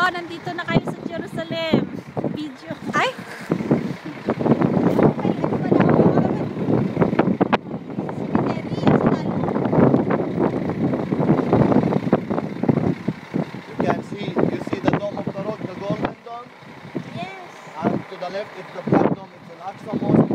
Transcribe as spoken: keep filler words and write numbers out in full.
nandito na kayo sa Jerusalem. Video. Ay! You can see, you see the dome of the rock, the golden dome? Yes. And to the left, it's the black dome, it's an Aqsa Mosque.